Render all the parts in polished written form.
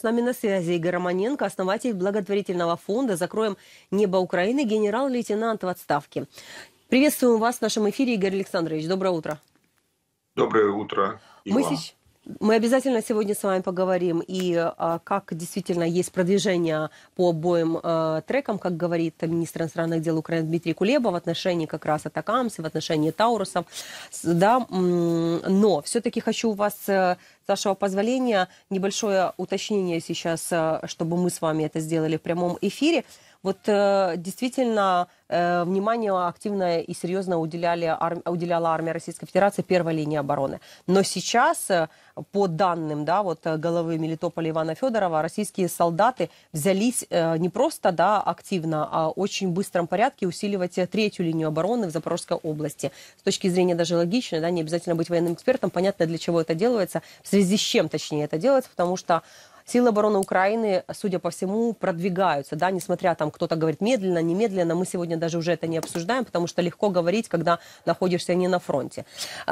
С нами на связи Игорь Романенко, основатель благотворительного фонда «Закроем небо Украины», генерал-лейтенант в отставке. Приветствуем вас в нашем эфире, Игорь Александрович. Доброе утро. Доброе утро и вам. Мы обязательно сегодня с вами поговорим как действительно есть продвижение по обоим трекам, как говорит министр иностранных дел Украины Дмитрий Кулеба в отношении как раз атакамс, в отношении таурусов. Да, но все-таки хочу у вас, с вашего позволения, небольшое уточнение сейчас, чтобы мы с вами это сделали в прямом эфире. Вот действительно внимание активное и серьезно уделяла армия Российской Федерации первой линии обороны. Но сейчас, по данным главы Мелитополя Ивана Федорова, российские солдаты взялись не просто активно, а в очень быстром порядке усиливать третью линию обороны в Запорожской области. С точки зрения даже логичной, не обязательно быть военным экспертом, понятно, для чего это делается, в связи с чем, точнее, это делается, потому что силы обороны Украины, судя по всему, продвигаются, несмотря кто-то говорит медленно, немедленно, мы сегодня даже уже это не обсуждаем, потому что легко говорить, когда находишься не на фронте.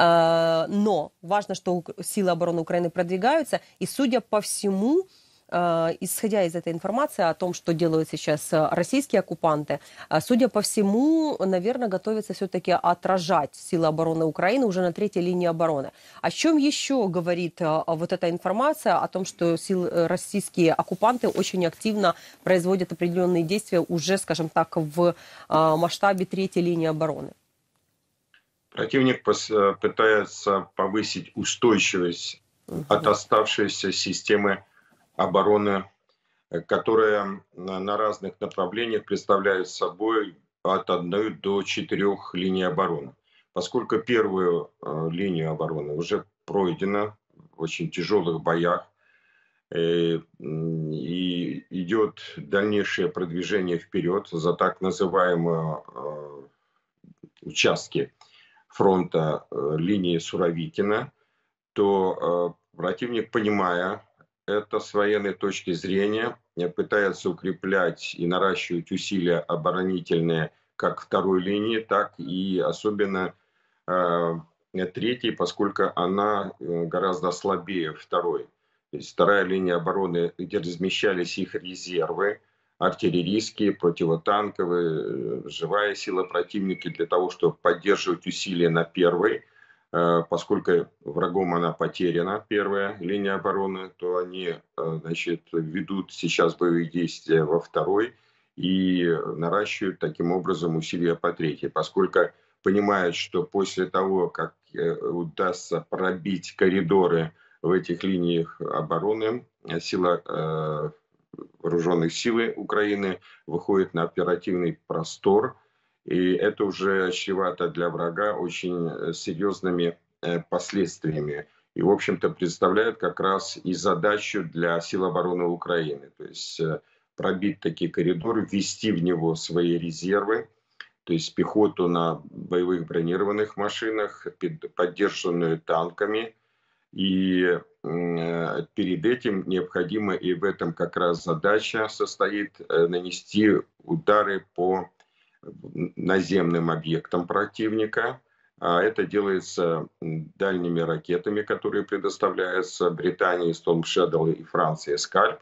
Но важно, что силы обороны Украины продвигаются, и судя по всему, исходя из этой информации о том, что делают сейчас российские оккупанты, судя по всему, наверное, готовятся все-таки отражать силы обороны Украины уже на третьей линии обороны. О чем еще говорит вот эта информация о том, что российские оккупанты очень активно производят определенные действия уже, скажем так, в масштабе третьей линии обороны? Противник пытается повысить устойчивость от оставшейся системы обороны, которая на разных направлениях представляет собой от 1 до 4 линий обороны. Поскольку первую линию обороны уже пройдена в очень тяжелых боях, и идет дальнейшее продвижение вперед за так называемые участки фронта линии Суровикина, то противник, понимая это с военной точки зрения, пытается укреплять и наращивать усилия оборонительные как второй линии, так и особенно третьей, поскольку она гораздо слабее второй. То есть вторая линия обороны, где размещались их резервы, артиллерийские, противотанковые, живая сила противника для того, чтобы поддерживать усилия на первой. Поскольку врагом она потеряна, первая линия обороны, то они, ведут сейчас боевые действия во второй и наращивают таким образом усилия по третьей, поскольку понимают, что после того, как удастся пробить коридоры в этих линиях обороны, сила вооруженных сил Украины выходит на оперативный простор. И это уже чревато для врага очень серьезными последствиями. И, в общем-то, представляет как раз и задачу для сил обороны Украины. То есть пробить такие коридоры, ввести в него свои резервы, то есть пехоту на боевых бронированных машинах, поддержанную танками. И перед этим необходимо, и в этом как раз задача состоит, нанести удары по наземным объектам противника. Это делается дальними ракетами, которые предоставляются Британией Storm Shadow и Францией Скальп.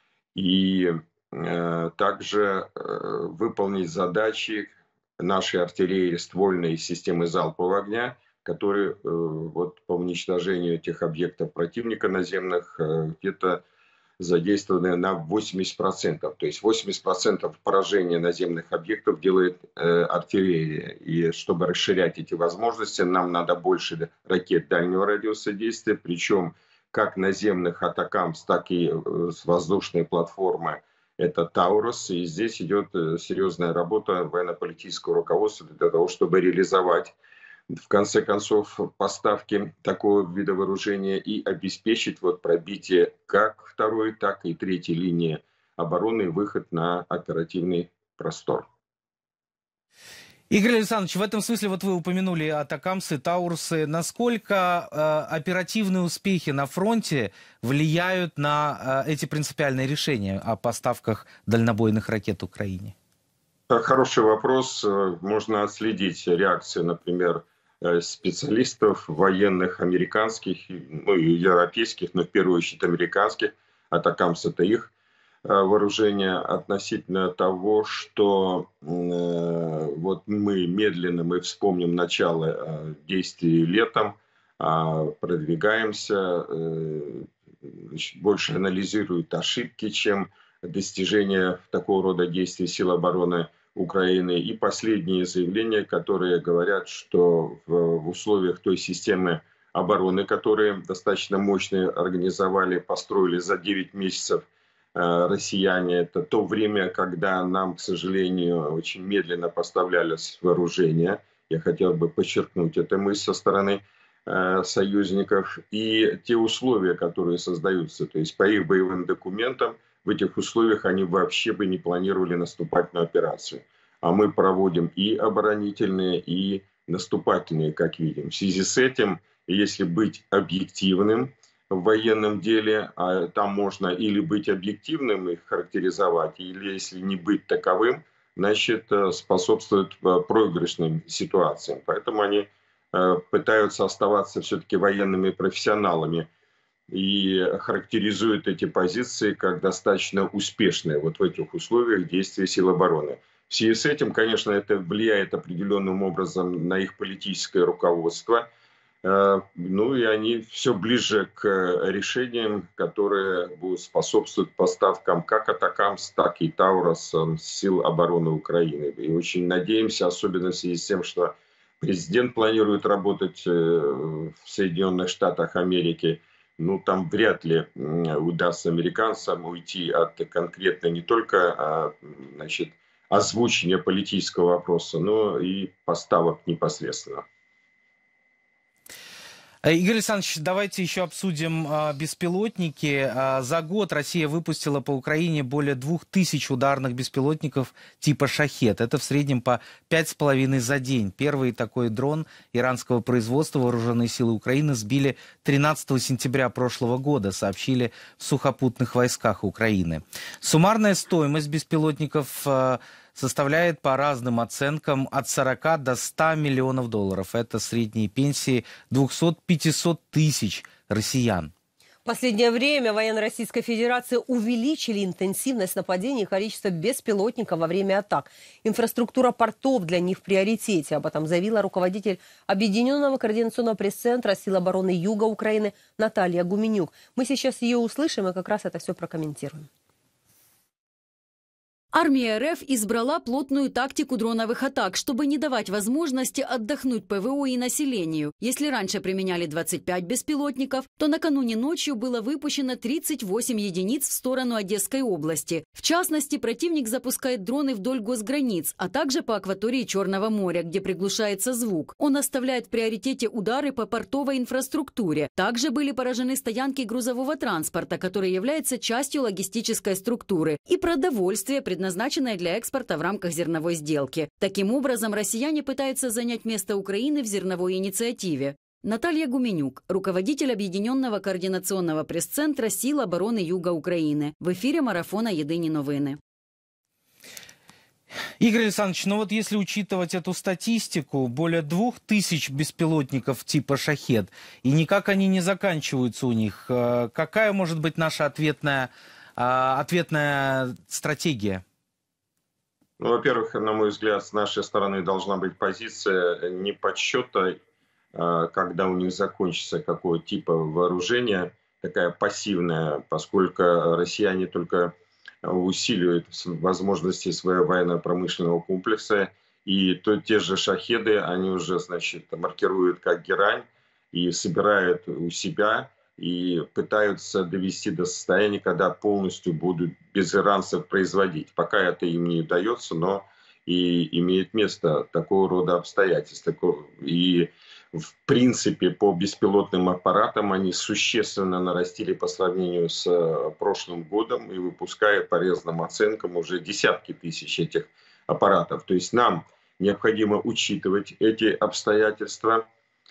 И также выполнить задачи нашей артиллерии ствольной системы залпового огня, которые по уничтожению этих объектов противника наземных где-то задействованы на 80%. То есть 80% поражения наземных объектов делает артиллерия. И чтобы расширять эти возможности, нам надо больше ракет дальнего радиуса действия, причем как наземных атакамс, так и с воздушной платформы. Это Таурус. И здесь идет серьезная работа военно-политического руководства для того, чтобы реализовать в конце концов поставки такого вида вооружения и обеспечить пробитие как второй, так и третьей линии обороны и выход на оперативный простор. Игорь Александрович, в этом смысле вы упомянули атакамсы, таурсы. Насколько оперативные успехи на фронте влияют на эти принципиальные решения о поставках дальнобойных ракет Украине? Хороший вопрос. Можно отследить реакцию, например, специалистов военных американских, и европейских, но в первую очередь американских, Атакамс — это их вооружение, относительно того, что вот мы вспомним начало действий летом, продвигаемся, больше анализируют ошибки, чем достижения такого рода действий сил обороны Украины. И последние заявления, которые говорят, что в условиях той системы обороны, которые достаточно мощно организовали, построили за 9 месяцев россияне, это то время, когда нам, к сожалению, очень медленно поставлялось вооружение. Я хотел бы подчеркнуть это мысль со стороны союзников. И те условия, которые создаются, то есть по их боевым документам, в этих условиях они вообще бы не планировали наступательную операцию. А мы проводим и оборонительные, и наступательные, как видим. В связи с этим, если быть объективным в военном деле, там можно или быть объективным, их характеризовать, или если не быть таковым, значит, способствует проигрышным ситуациям. Поэтому они пытаются оставаться все-таки военными профессионалами и характеризуют эти позиции как достаточно успешные вот в этих условиях действия сил обороны. В связи с этим, конечно, это влияет определенным образом на их политическое руководство. Ну и они все ближе к решениям, которые будут способствовать поставкам как Атакамс, так и Таурус сил обороны Украины. И очень надеемся, особенно в связи с тем, что президент планирует работать в Соединенных Штатах Америки, ну там вряд ли удастся американцам уйти от конкретно не только озвучения политического вопроса, но и поставок непосредственно. Игорь Александрович, давайте еще обсудим беспилотники. За год Россия выпустила по Украине более 2000 ударных беспилотников типа «Шахед». Это в среднем по 5,5 за день. Первый такой дрон иранского производства вооруженные силы Украины сбили 13 сентября прошлого года, сообщили в сухопутных войсках Украины. Суммарная стоимость беспилотников составляет по разным оценкам от 40 до 100 миллионов долларов. Это средние пенсии 200-500 тысяч россиян. В последнее время военные Российской Федерации увеличили интенсивность нападений и количество беспилотников во время атак. Инфраструктура портов для них в приоритете. Об этом заявила руководитель Объединенного координационного пресс-центра сил обороны Юга Украины Наталья Гуменюк. Мы сейчас ее услышим и как раз это все прокомментируем. Армия РФ избрала плотную тактику дроновых атак, чтобы не давать возможности отдохнуть ПВО и населению. Если раньше применяли 25 беспилотников, то накануне ночью было выпущено 38 единиц в сторону Одесской области. В частности, противник запускает дроны вдоль госграниц, а также по акватории Черного моря, где приглушается звук. Он оставляет в приоритете удары по портовой инфраструктуре. Также были поражены стоянки грузового транспорта, который является частью логистической структуры, и продовольствие, предназначенное для экспорта в рамках зерновой сделки. Таким образом, россияне пытаются занять место Украины в зерновой инициативе. Наталья Гуменюк, руководитель Объединенного координационного пресс-центра сил обороны Юга Украины. В эфире марафона «Єдині новини». Игорь Александрович, ну вот если учитывать эту статистику, более 2000 беспилотников типа «Шахед», и никак они не заканчиваются у них, какая может быть наша ответная стратегия? Ну, во-первых, на мой взгляд, с нашей стороны должна быть позиция не подсчета, когда у них закончится какого типа вооружения, такая пассивная, поскольку россияне только усиливают возможности своего военно-промышленного комплекса, и те же «Шахеды», они уже, значит, маркируют как герань и собирают у себя, и пытаются довести до состояния, когда полностью будут без иранцев производить. Пока это им не удается, но и имеет место такого рода обстоятельства. И в принципе по беспилотным аппаратам они существенно нарастили по сравнению с прошлым годом и выпускают по разным оценкам уже десятки тысяч этих аппаратов. То есть нам необходимо учитывать эти обстоятельства,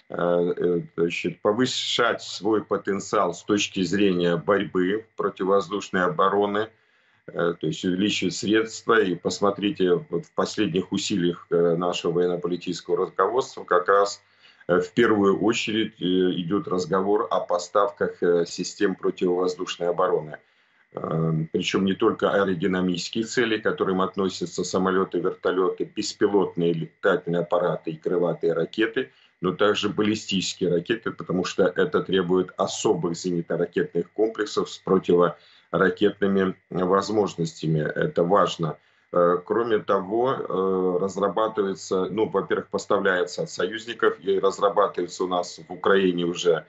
повышать свой потенциал с точки зрения борьбы противовоздушной обороны, то есть увеличивать средства. И посмотрите, вот в последних усилиях нашего военно-политического руководства как раз в первую очередь идет разговор о поставках систем противовоздушной обороны. причем не только аэродинамические цели, к которым относятся самолеты, вертолеты, беспилотные летательные аппараты и крылатые ракеты, но также баллистические ракеты, потому что это требует особых зенитно-ракетных комплексов с противоракетными возможностями. Это важно. Кроме того, разрабатывается, во-первых, поставляется от союзников и разрабатывается у нас в Украине уже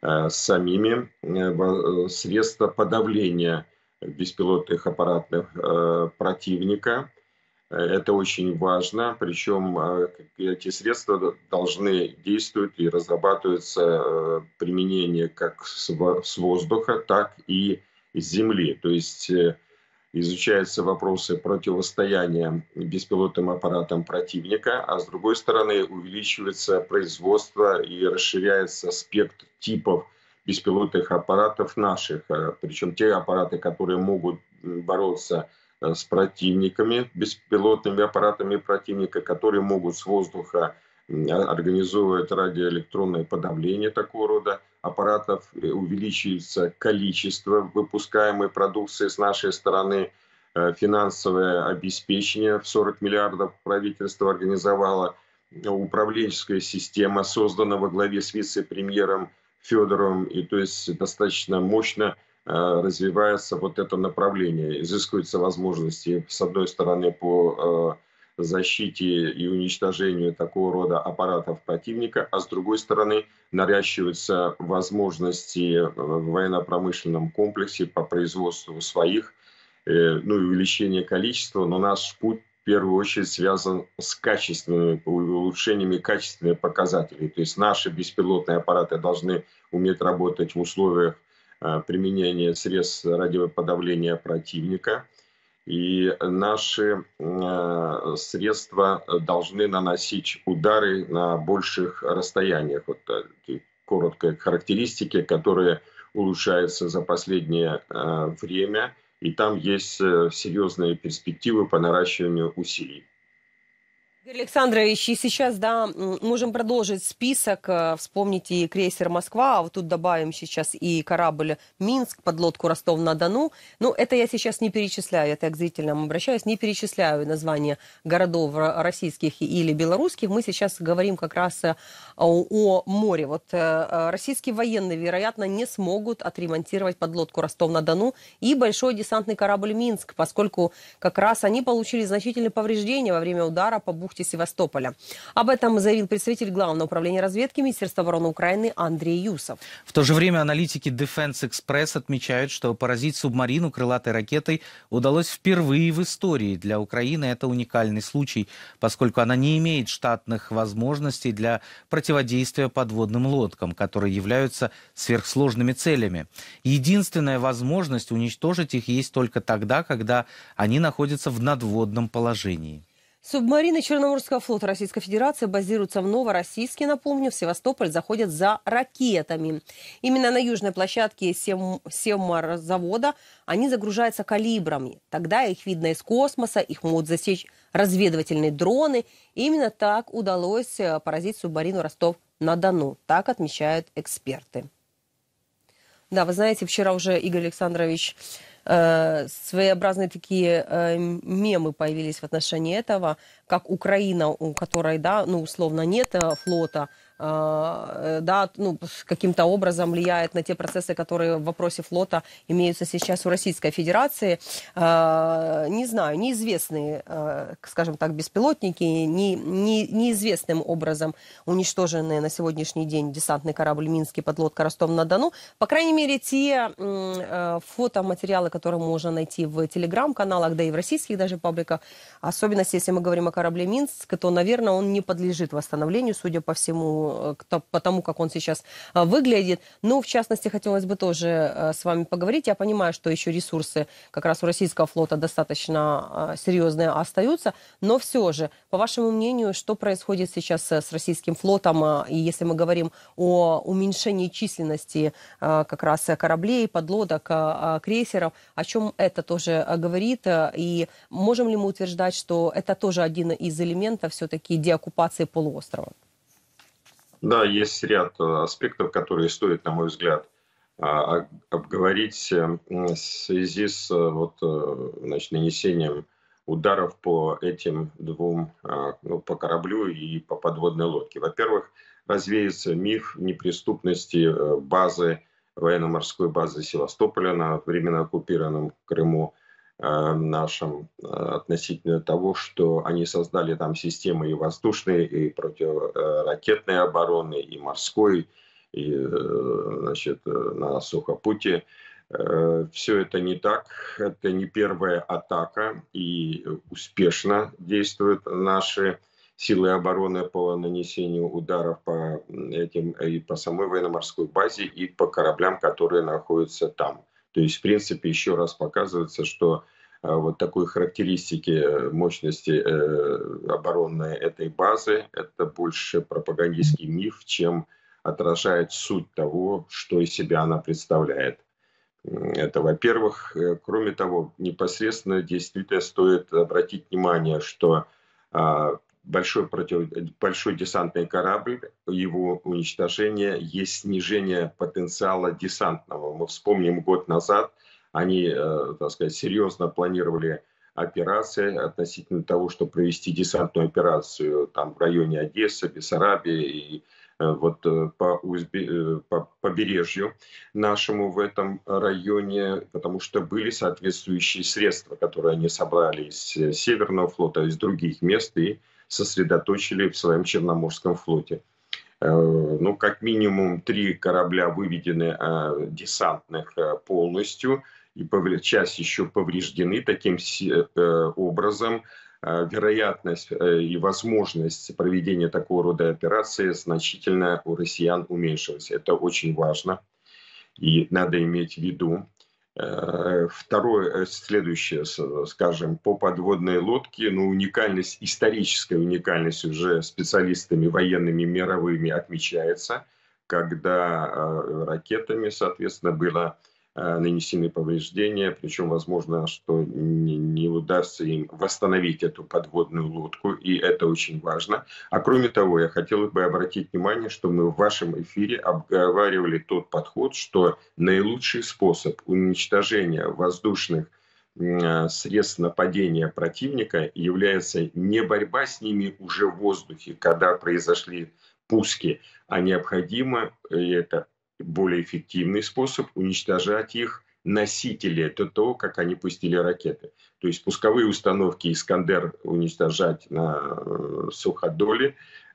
самими средства подавления беспилотных аппаратов противника. Это очень важно, причем эти средства должны действовать и разрабатываться применение как с воздуха, так и с земли. То есть изучаются вопросы противостояния беспилотным аппаратам противника, а с другой стороны увеличивается производство и расширяется спектр типов беспилотных аппаратов наших. Причем те аппараты, которые могут бороться с противниками, беспилотными аппаратами противника, которые могут с воздуха организовывать радиоэлектронное подавление такого рода аппаратов, увеличивается количество выпускаемой продукции с нашей стороны, финансовое обеспечение в 40 миллиардов правительство организовало, управленческая система создана во главе с вице-премьером Федоровым, и то есть достаточно мощно развивается вот это направление. Изыскиваются возможности, с одной стороны, по защите и уничтожению такого рода аппаратов противника, а с другой стороны, наращиваются возможности в военно-промышленном комплексе по производству своих, и увеличение количества, но наш путь в первую очередь связан с качественными улучшениями качественных показателей. То есть наши беспилотные аппараты должны уметь работать в условиях применения средств радиоподавления противника. И наши средства должны наносить удары на больших расстояниях. Вот короткие характеристики, которые улучшаются за последнее время. И там есть серьезные перспективы по наращиванию усилий. Игорь Александрович, и сейчас, можем продолжить список. Вспомните и крейсер «Москва», а вот тут добавим сейчас и корабль «Минск», подлодку «Ростов-на-Дону». Это я сейчас не перечисляю, это я к зрителям обращаюсь, не перечисляю названия городов российских или белорусских. Мы сейчас говорим как раз о море. Вот российские военные, вероятно, не смогут отремонтировать подлодку «Ростов-на-Дону» и большой десантный корабль «Минск», поскольку как раз они получили значительные повреждения во время удара по бухте Севастополя. Об этом заявил представитель Главного управления разведки Министерства обороны Украины Андрей Юсов. В то же время аналитики Defense Express отмечают, что поразить субмарину крылатой ракетой удалось впервые в истории. Для Украины это уникальный случай, поскольку она не имеет штатных возможностей для противодействия подводным лодкам, которые являются сверхсложными целями. Единственная возможность уничтожить их есть только тогда, когда они находятся в надводном положении. Субмарины Черноморского флота Российской Федерации базируются в Новороссийске, напомню, в Севастополь заходят за ракетами. Именно на южной площадке Севморзавода они загружаются калибрами. Тогда их видно из космоса, их могут засечь разведывательные дроны. И именно так удалось поразить субмарину Ростов-на-Дону. Так отмечают эксперты. Да, вы знаете, вчера уже Игорь Александрович... своеобразные такие мемы появились в отношении этого, как Украина, у которой, условно, нет флота, каким-то образом влияет на те процессы, которые в вопросе флота имеются сейчас у Российской Федерации. Не знаю, неизвестные, скажем так, беспилотники, неизвестным образом уничтоженные на сегодняшний день десантный корабль «Минский», подлодка «Ростов-на-Дону». По крайней мере, те фотоматериалы, которые можно найти в телеграм-каналах, да и в российских даже пабликах, особенно если мы говорим о корабле «Минск», то, наверное, он не подлежит восстановлению, судя по всему, потому как он сейчас выглядит. Но, в частности, хотелось бы тоже с вами поговорить. Я понимаю, что еще ресурсы как раз у российского флота достаточно серьезные остаются, но все же, по вашему мнению, что происходит сейчас с российским флотом? И если мы говорим о уменьшении численности как раз кораблей, подлодок, крейсеров, о чем это тоже говорит? И можем ли мы утверждать, что это тоже один из элементов все-таки деоккупации полуострова? Да, есть ряд аспектов, которые стоит, на мой взгляд, обговорить в связи с нанесением ударов по этим двум, по кораблю и по подводной лодке. Во-первых, развеется миф неприступности базы, военно-морской базы Севастополя на временно оккупированном Крыму нашем, относительно того, что они создали там системы и воздушной, и противоракетной обороны, и морской, и на сухопутье. Все это не так, это не первая атака, и успешно действуют наши силы обороны по нанесению ударов по этим, и по самой военно-морской базе, и по кораблям, которые находятся там. То есть, в принципе, еще раз показывается, что вот такой характеристики мощности оборонной этой базы – это больше пропагандистский миф, чем отражает суть того, что из себя она представляет. Это, во-первых. Кроме того, непосредственно действительно стоит обратить внимание, что большой десантный корабль, его уничтожение есть снижение потенциала десантного. Мы вспомним, год назад они, серьезно планировали операции относительно того, чтобы провести десантную операцию там в районе Одессы, Бессарабии и по побережью нашему в этом районе, потому что были соответствующие средства, которые они собрали из Северного флота, из других мест и сосредоточили в своем Черноморском флоте. Как минимум 3 корабля выведены десантных полностью, и часть еще повреждены. Таким образом, вероятность и возможность проведения такого рода операции значительно у россиян уменьшилась. Это очень важно и надо иметь в виду. Второе, следующее, скажем, по подводной лодке, историческая уникальность уже специалистами военными мировыми отмечается, когда ракетами, соответственно, было нанесены повреждения, причем возможно, что не удастся им восстановить эту подводную лодку, и это очень важно. А кроме того, я хотел бы обратить внимание, что мы в вашем эфире обговаривали тот подход, что наилучший способ уничтожения воздушных средств нападения противника является не борьба с ними уже в воздухе, когда произошли пуски, а необходимо, и это более эффективный способ, уничтожать их носители. Это то, как они пустили ракеты. То есть пусковые установки «Искандер» уничтожать на Суходоле,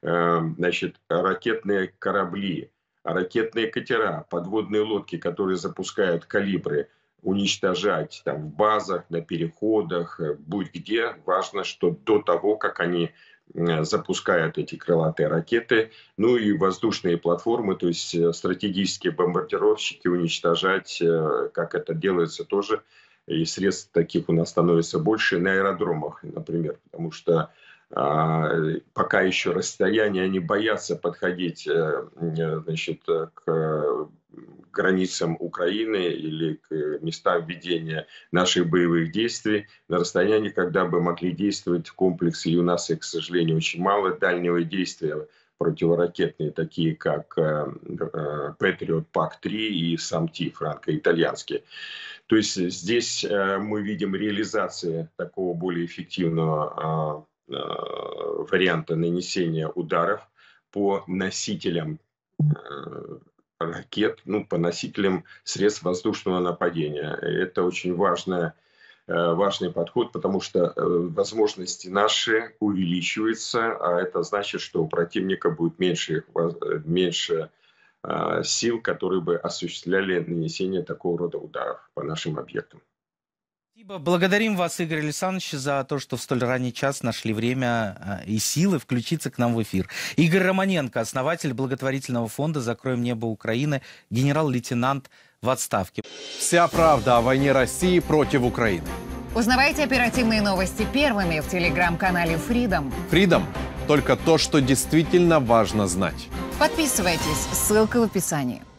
ракетные корабли, ракетные катера, подводные лодки, которые запускают калибры, уничтожать там в базах, на переходах, будь где. Важно, что до того, как они запускают эти крылатые ракеты, и воздушные платформы, то есть стратегические бомбардировщики уничтожать, как это делается тоже, и средств таких у нас становится больше на аэродромах, например, потому что пока еще расстояние, они боятся подходить к границам Украины или к местам ведения наших боевых действий на расстоянии, когда бы могли действовать комплексы. И у нас их, к сожалению, очень мало дальнего действия противоракетные, такие как Patriot PAC-3 и SAMP франко-итальянские. То есть здесь мы видим реализацию такого более эффективного варианта нанесения ударов по носителям ракет, по носителям средств воздушного нападения. Это очень важный подход, потому что возможности наши увеличиваются, а это значит, что у противника будет меньше сил, которые бы осуществляли нанесение такого рода ударов по нашим объектам. Благодарим вас, Игорь Александрович, за то, что в столь ранний час нашли время и силы включиться к нам в эфир. Игорь Романенко, основатель благотворительного фонда «Закроем небо Украины», генерал-лейтенант в отставке. Вся правда о войне России против Украины. Узнавайте оперативные новости первыми в телеграм-канале Freedom. Freedom – только то, что действительно важно знать. Подписывайтесь, ссылка в описании.